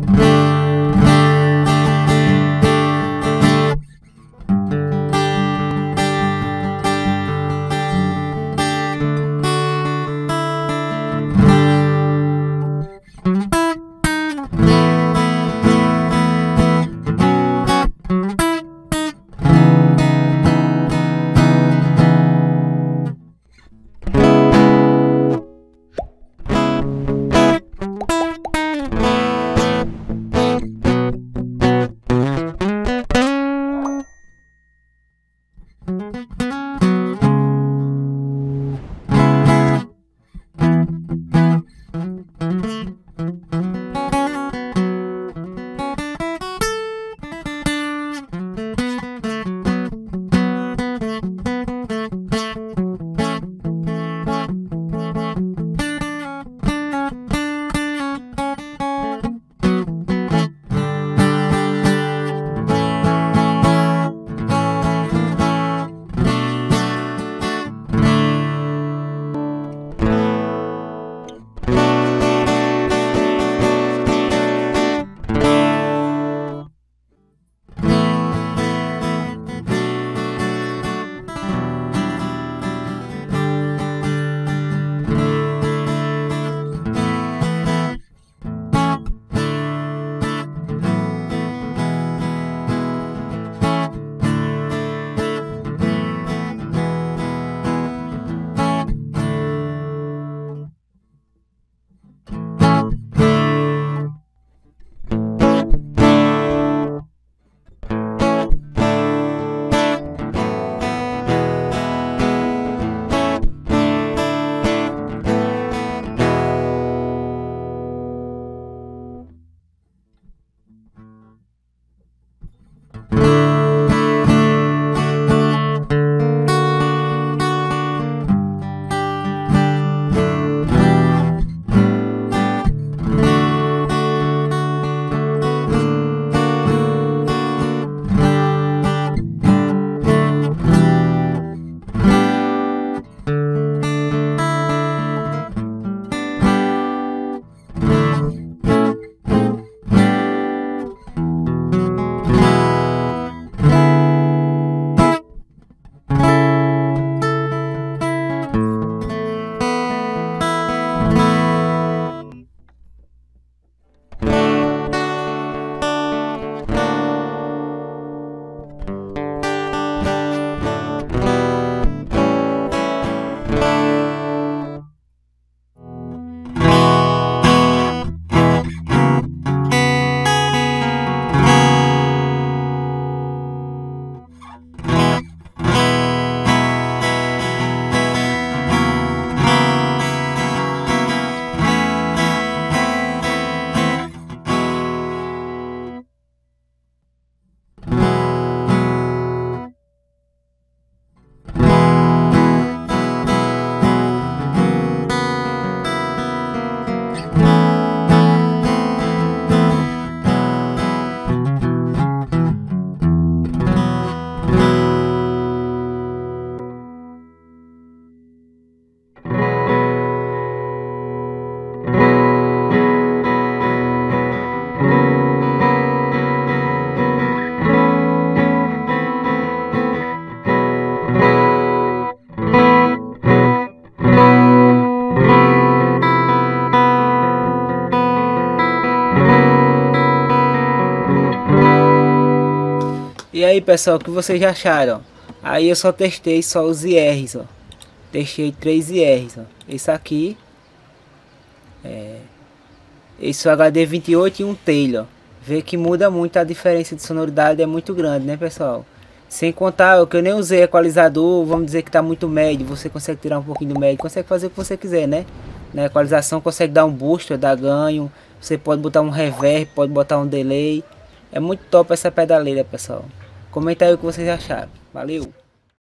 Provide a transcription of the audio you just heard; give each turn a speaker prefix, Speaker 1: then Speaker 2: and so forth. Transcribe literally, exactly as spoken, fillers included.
Speaker 1: E aí, pessoal, o que vocês já acharam? Aí eu só testei só os I Rs, ó. Testei três I Rs, ó. Esse aqui é esse H D vinte e oito e um Taylor. Vê que muda muito, a diferença de sonoridade é muito grande, né, pessoal? Sem contar o que eu nem usei equalizador, vamos dizer que tá muito médio, você consegue tirar um pouquinho do médio, consegue fazer o que você quiser, né? Na equalização consegue dar um boost, dar ganho, você pode botar um reverb, pode botar um delay. É muito top essa pedaleira, pessoal. Comenta aí o que vocês acharam. Valeu!